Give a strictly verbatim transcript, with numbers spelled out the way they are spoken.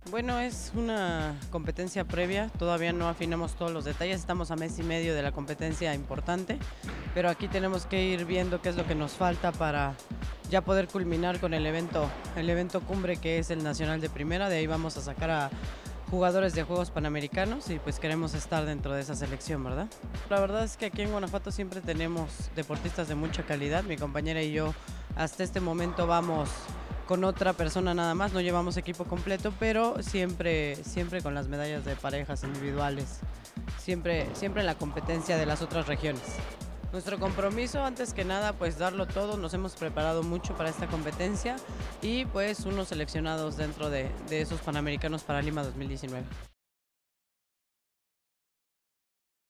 Bueno, es una competencia previa, todavía no afinamos todos los detalles, estamos a mes y medio de la competencia importante, pero aquí tenemos que ir viendo qué es lo que nos falta para ya poder culminar con el evento, el evento cumbre que es el Nacional de Primera. De ahí vamos a sacar a jugadores de Juegos Panamericanos y pues queremos estar dentro de esa selección, ¿verdad? La verdad es que aquí en Guanajuato siempre tenemos deportistas de mucha calidad. Mi compañera y yo hasta este momento vamos con otra persona nada más, no llevamos equipo completo, pero siempre, siempre con las medallas de parejas individuales, siempre, siempre en la competencia de las otras regiones. Nuestro compromiso, antes que nada, pues darlo todo. Nos hemos preparado mucho para esta competencia y pues unos seleccionados dentro de, de esos Panamericanos para Lima dos mil diecinueve.